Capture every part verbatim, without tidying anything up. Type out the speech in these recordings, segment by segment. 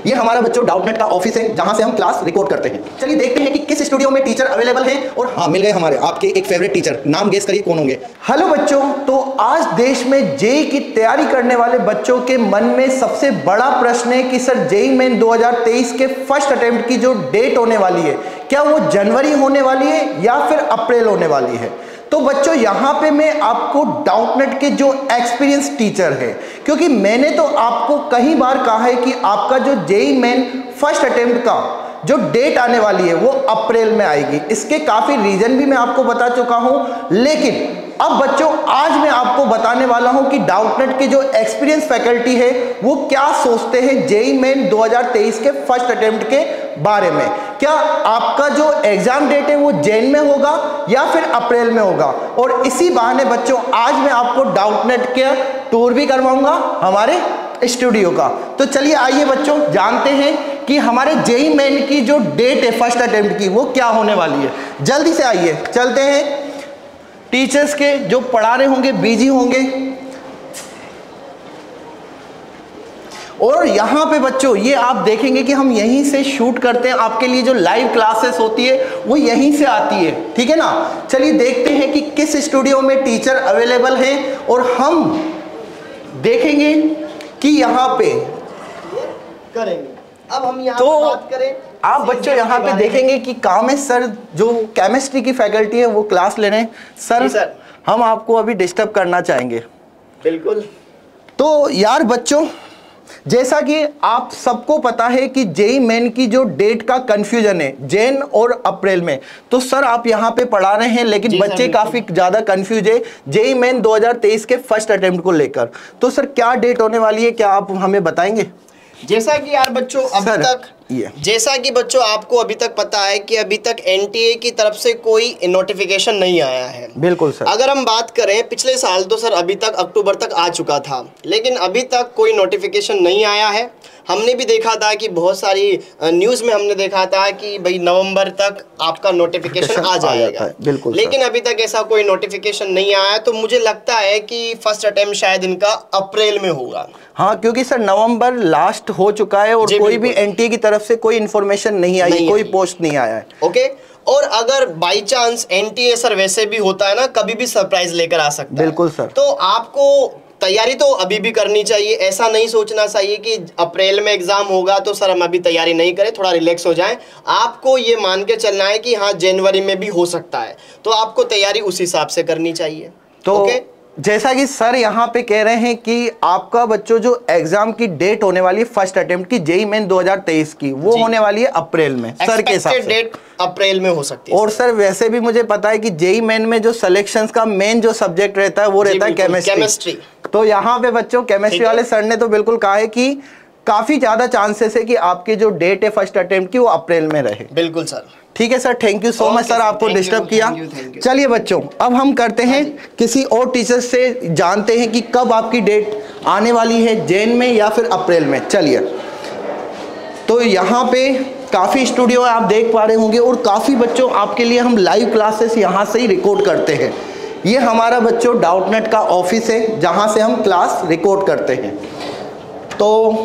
ये हमारा बच्चों डाउटनेट का ऑफिस है जहां से हम क्लास रिकॉर्ड करते हैं। चलिए देखते हैं कि किस स्टूडियो में टीचर अवेलेबल हैं। और हाँ, मिल गए हमारे आपके एक फेवरेट टीचर, नाम गेस करिए कौन होंगे। हेलो बच्चों, तो आज देश में जेई की तैयारी करने वाले बच्चों के मन में सबसे बड़ा प्रश्न है कि सर जेई मेन दो हज़ार तेईस के फर्स्ट अटेम्प्ट की जो डेट होने वाली है, क्या वो जनवरी होने वाली है या फिर अप्रैल होने वाली है। तो बच्चों यहाँ पे मैं आपको डाउटनेट के जो एक्सपीरियंस टीचर है, क्योंकि मैंने तो आपको कई बार कहा है कि आपका जो जेई मेन फर्स्ट अटेम्प्ट का जो डेट आने वाली है वो अप्रैल में आएगी। इसके काफ़ी रीज़न भी मैं आपको बता चुका हूँ, लेकिन अब बच्चों आज मैं आपको बताने वाला हूं कि डाउटनेट के जो एक्सपीरियंस फैकल्टी है वो क्या सोचते हैं जेई मेन दो हज़ार तेईस के फर्स्ट अटेम्प्ट के बारे में। क्या आपका जो एग्जाम डेट है वो जैन में होगा या फिर अप्रैल में होगा। और इसी बहाने बच्चों आज मैं आपको डाउटनेट के टूर भी करवाऊंगा हमारे स्टूडियो का। तो चलिए आइए बच्चों जानते हैं कि हमारे जेई मेन की जो डेट है फर्स्ट अटेम्प्ट की वो क्या होने वाली है। जल्दी से आइए चलते हैं। टीचर्स के जो पढ़ा रहे होंगे बिजी होंगे, और यहाँ पे बच्चों ये आप देखेंगे कि हम यहीं से शूट करते हैं। आपके लिए जो लाइव क्लासेस होती है वो यहीं से आती है, ठीक है ना। चलिए देखते हैं कि किस स्टूडियो में टीचर अवेलेबल हैं और हम देखेंगे कि यहाँ पे करेंगे। अब हम यहाँ तो बात करें, आप बच्चों यहाँ पे देखेंगे कि कामेश सर जो केमिस्ट्री की फैकल्टी है वो क्लास ले रहे हैं। सर, सर हम आपको अभी डिस्टर्ब करना चाहेंगे। बिल्कुल। तो यार बच्चों, जैसा कि आप सबको पता है कि जेई मेन की जो डेट का कंफ्यूजन है जैन और अप्रैल में, तो सर आप यहाँ पे पढ़ा रहे हैं लेकिन बच्चे काफी ज्यादा कंफ्यूज है जेई मेन दो हज़ार तेईस के फर्स्ट अटेम्प्ट को लेकर। तो सर क्या डेट होने वाली है, क्या आप हमें बताएंगे। जैसा कि यार बच्चों अभी तक जैसा कि बच्चों आपको अभी तक पता है कि अभी तक एनटीए की तरफ से कोई नोटिफिकेशन नहीं आया है। बिल्कुल सर। अगर हम बात करें पिछले साल तो सर अभी तक अक्टूबर तक आ चुका था, लेकिन अभी तक कोई नोटिफिकेशन नहीं आया है। हमने भी देखा था कि बहुत सारी न्यूज़ में हमने देखा था कि भाई नवंबर तक आपका नोटिफिकेशन आ जाएगा, बिल्कुल। लेकिन अभी तक ऐसा कोई नोटिफिकेशन नहीं आया। तो मुझे लगता है कि फर्स्ट अटेम्प्ट शायद इनका अप्रैल में होगा। हाँ, क्योंकि सर नवंबर लास्ट हो चुका है और कोई भी एनटीए की तरफ से कोई इन्फॉर्मेशन नहीं आई, नहीं कोई पोस्ट नहीं आया है। ओके। और अगर बाई चांस एनटीए सर वैसे भी होता है ना, कभी भी सरप्राइज लेकर आ सकता है। बिल्कुल सर। तो आपको तैयारी तो अभी भी करनी चाहिए। ऐसा नहीं सोचना चाहिए कि अप्रैल में एग्जाम होगा तो सर हम अभी तैयारी नहीं करें, थोड़ा रिलैक्स हो जाएं। आपको ये मान के चलना है कि हाँ जनवरी में भी हो सकता है, तो आपको तैयारी उस हिसाब से करनी चाहिए। तो ओके? जैसा कि सर यहाँ पे कह रहे हैं कि आपका बच्चों जो एग्जाम की डेट होने वाली है फर्स्ट अटेम्प्ट की जेई मेन दो हज़ार तेईस की, वो होने वाली है अप्रैल में सर के हिसाब से। डेट अप्रैल में हो सकती है। और सर वैसे भी मुझे पता है कि जेई मेन में जो सिलेक्शंस का मेन जो सब्जेक्ट रहता है वो रहता है केमिस्ट्री। केमिस्ट्री। तो यहाँ पे बच्चों केमिस्ट्री वाले सर ने तो बिल्कुल कहा है कि काफी ज्यादा चांसेस है कि आपकी जो डेट है फर्स्ट अटेम्प्ट की वो अप्रैल में रहे। बिल्कुल सर। ठीक है sir, thank you so much sir, आपको डिस्टर्ब किया। चलिए बच्चों अब हम करते हैं किसी और टीचर से जानते हैं कि कब आपकी डेट आने वाली है, जैन में या फिर अप्रैल में। चलिए, तो यहाँ पे काफ़ी स्टूडियो आप देख पा रहे होंगे और काफ़ी बच्चों आपके लिए हम लाइव क्लासेस यहाँ से ही रिकॉर्ड करते हैं। ये हमारा बच्चों डाउटनेट का ऑफिस है जहाँ से हम क्लास रिकॉर्ड करते हैं। तो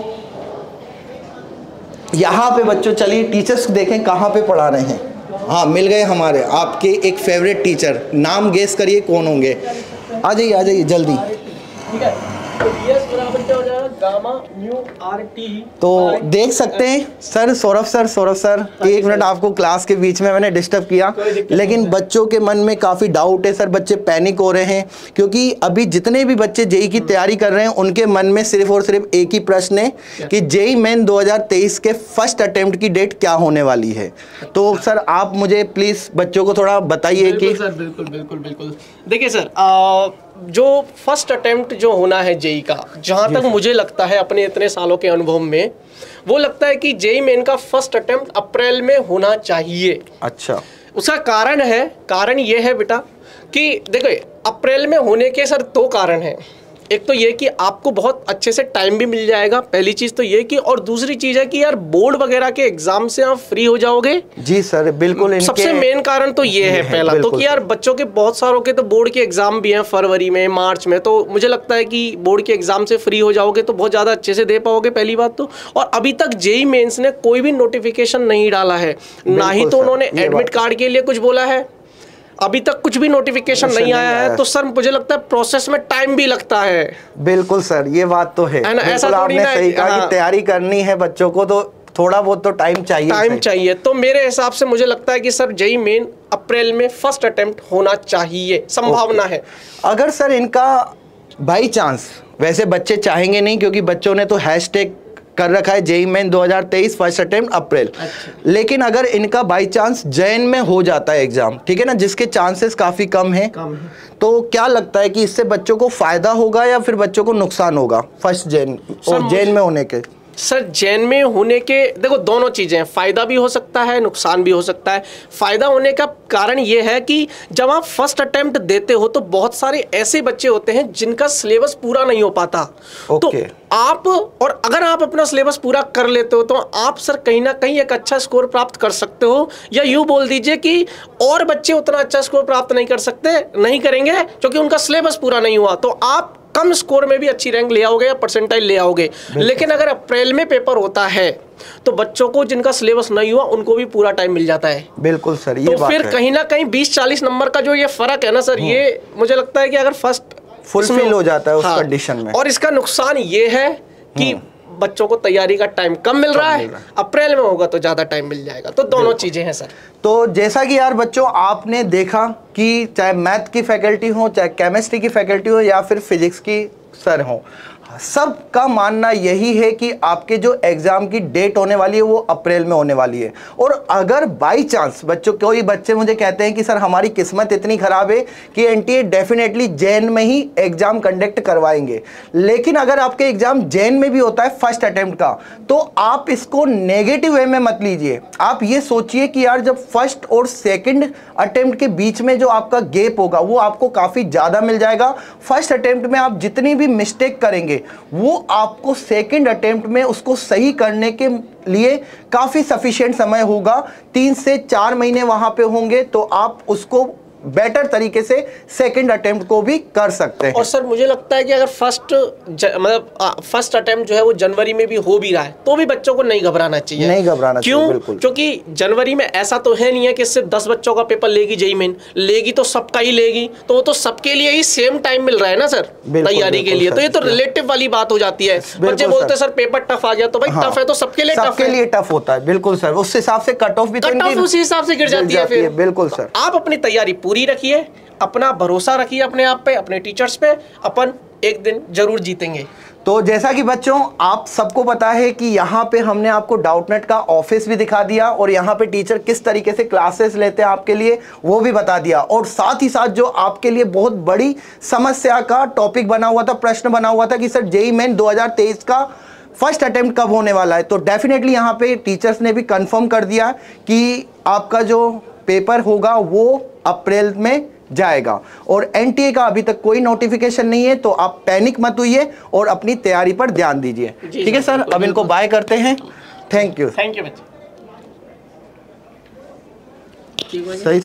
यहाँ पे बच्चों चलिए टीचर्स देखें कहाँ पे पढ़ा रहे हैं। हाँ, मिल गए हमारे आपके एक फेवरेट टीचर, नाम गेस करिए कौन होंगे। आ जाइए आ जाइए जल्दी। ठीक है, तो डीएस बराबर क्या हो जाएगा, गामा म्यू आर टी। तो देख सकते हैं sir, Saurabh sir Saurabh sir एक मिनट, आपको क्लास के बीच में मैंने डिस्टर्ब किया, लेकिन बच्चों के मन में काफ़ी डाउट है सर, बच्चे पैनिक हो रहे हैं क्योंकि अभी जितने भी बच्चे जेई की तैयारी कर रहे हैं उनके मन में सिर्फ और सिर्फ एक ही प्रश्न है कि जेई मेन दो हज़ार तेईस के फर्स्ट अटेम्प्ट की डेट क्या होने वाली है। तो सर आप मुझे प्लीज़ बच्चों को थोड़ा बताइए कि। सर बिल्कुल बिल्कुल बिल्कुल देखिए सर, आ, जो फर्स्ट अटेम्प्ट जो होना है जेई का, जहाँ तक मुझे लगता है अपने इतने सालों के अनुभव में, वो लगता है कि जेई मेन का फर्स्ट अटेम्प्ट अप्रैल में होना चाहिए। अच्छा, उसका कारण है, कारण ये है बेटा कि देखो अप्रैल में होने के सर दो कारण हैं। एक तो ये कि आपको बहुत अच्छे से टाइम भी मिल जाएगा, पहली चीज तो ये कि, और दूसरी चीज है कि यार बोर्ड वगैरह के एग्जाम से आप फ्री हो जाओगे। जी सर बिल्कुल, इनके सबसे मेन कारण तो ये है पहला तो कि यार बच्चों के बहुत सारों के तो बोर्ड के एग्जाम भी हैं फरवरी में, मार्च में, तो मुझे लगता है कि बोर्ड के एग्जाम से फ्री हो जाओगे तो बहुत ज्यादा अच्छे से दे पाओगे, पहली बात तो। और अभी तक जेई मेंस ने कोई भी नोटिफिकेशन नहीं डाला है, ना ही तो उन्होंने एडमिट कार्ड के लिए कुछ बोला है, अभी तक कुछ भी नोटिफिकेशन नहीं आया है। तो सर मुझे लगता है प्रोसेस में टाइम भी लगता है। बिल्कुल सर, ये बात तो है, है ऐसा आपने सही कहा कि तैयारी करनी है बच्चों को तो थोड़ा बहुत तो टाइम चाहिए टाइम चाहिए। तो मेरे हिसाब से मुझे लगता है कि सर जेई मेन अप्रैल में फर्स्ट अटेम्प्ट होना चाहिए, संभावना है। अगर सर इनका बाई चांस, वैसे बच्चे चाहेंगे नहीं क्योंकि बच्चों ने तो हैशटैग कर रखा है जेई मेन दो हज़ार तेईस फर्स्ट अटेम्प्ट अप्रैल, अच्छा। लेकिन अगर इनका बाई चांस जैन में हो जाता है एग्जाम, ठीक है ना, जिसके चांसेस काफी कम है, कम है, तो क्या लगता है कि इससे बच्चों को फायदा होगा या फिर बच्चों को नुकसान होगा फर्स्ट जैन और जैन में होने के? सर जैन में होने के देखो दोनों चीज़ें हैं, फ़ायदा भी हो सकता है, नुकसान भी हो सकता है। फ़ायदा होने का कारण ये है कि जब आप फर्स्ट अटेम्प्ट देते हो तो बहुत सारे ऐसे बच्चे होते हैं जिनका सिलेबस पूरा नहीं हो पाता, तो आप, और अगर आप अपना सिलेबस पूरा कर लेते हो तो आप सर कहीं ना कहीं एक अच्छा स्कोर प्राप्त कर सकते हो, या यूँ बोल दीजिए कि और बच्चे उतना अच्छा स्कोर प्राप्त नहीं कर सकते, नहीं करेंगे क्योंकि उनका सिलेबस पूरा नहीं हुआ, तो आप कम स्कोर में भी अच्छी रैंक ले आओगे या परसेंटाइल ले आओगे। लेकिन अगर अप्रैल में पेपर होता है तो बच्चों को जिनका सिलेबस नहीं हुआ उनको भी पूरा टाइम मिल जाता है। बिल्कुल सर, ये तो बात फिर है। कहीं ना कहीं बीस चालीस नंबर का जो ये फर्क है ना सर, ये मुझे लगता है कि अगर फर्स्ट फुलफिल हो जाता है उस हाँ, कंडीशन में। और इसका नुकसान ये है कि बच्चों को तैयारी का टाइम कम मिल रहा है, अप्रैल में होगा तो ज्यादा टाइम मिल जाएगा, तो दोनों चीजें हैं सर। तो जैसा कि यार बच्चों आपने देखा कि चाहे मैथ की फैकल्टी हो, चाहे केमिस्ट्री की फैकल्टी हो या फिर फिजिक्स की सर हो, सबका मानना यही है कि आपके जो एग्जाम की डेट होने वाली है वो अप्रैल में होने वाली है। और अगर बाई चांस बच्चों, कोई बच्चे मुझे कहते हैं कि सर हमारी किस्मत इतनी खराब है कि एनटीए डेफिनेटली जैन में ही एग्जाम कंडक्ट करवाएंगे, लेकिन अगर आपके एग्जाम जैन में भी होता है फर्स्ट अटेम्प्ट का, तो आप इसको नेगेटिव वे में मत लीजिए। आप ये सोचिए कि यार जब फर्स्ट और सेकेंड अटेम्प्ट के बीच में जो आपका गैप होगा वो आपको काफ़ी ज़्यादा मिल जाएगा। फर्स्ट अटेम्प्ट में आप जितनी भी मिस्टेक करेंगे वो आपको सेकंड अटेम्प्ट में उसको सही करने के लिए काफी सफिशिएंट समय होगा, तीन से चार महीने वहां पे होंगे, तो आप उसको बेटर तरीके से सेकंड अटेम्प्ट को भी कर सकते हैं। और सर मुझे लगता है कि अगर फर्स्ट मतलब फर्स्ट अटेम्प्ट जो है वो जनवरी में भी हो भी रहा है तो भी बच्चों को नहीं घबराना चाहिए। नहीं घबराना क्यों? चाहिए, बिल्कुल। क्योंकि जनवरी में ऐसा तो है नहीं है कि सिर्फ दस बच्चों का पेपर लेगी जेई मेन, लेगी तो सबका ही लेगी, तो वो तो सबके लिए ही सेम टाइम मिल रहा है ना सर तैयारी के लिए, तो ये तो रिलेटिव वाली बात हो जाती है। बच्चे बोलते हैं सर पेपर टफ आ गया, तो भाई टफ है तो सबके लिए टफ सबके लिए टफ होता है, बिल्कुल सर। उस हिसाब से कट ऑफ भी कट ऑफ उसी हिसाब से गिर जाती है फिर। बिल्कुल सर, आप अपनी तैयारी पूरी रखिए, अपना भरोसा रखिए अपने आप पे, अपने टीचर्स पे, अपन एक दिन जरूर जीतेंगे। तो जैसा कि बच्चों आप सबको पता है कि यहाँ पे हमने आपको डाउटनेट का ऑफिस भी दिखा दिया और यहाँ पे टीचर किस तरीके से क्लासेस लेते हैं आपके लिए वो भी बता दिया, और साथ ही साथ जो आपके लिए बहुत बड़ी समस्या का टॉपिक बना हुआ था, प्रश्न बना हुआ था कि सर जेई मेन दो हज़ार तेईस का फर्स्ट अटेम्प्ट कब होने वाला है, तो डेफिनेटली यहाँ पे टीचर्स ने भी कंफर्म कर दिया कि आपका जो पेपर होगा वो अप्रैल में जाएगा। और एनटीए का अभी तक कोई नोटिफिकेशन नहीं है, तो आप पैनिक मत होइए और अपनी तैयारी पर ध्यान दीजिए। ठीक है सर, अब इनको बाय करते हैं। Thank you. थैंक यू बच्चे। सही।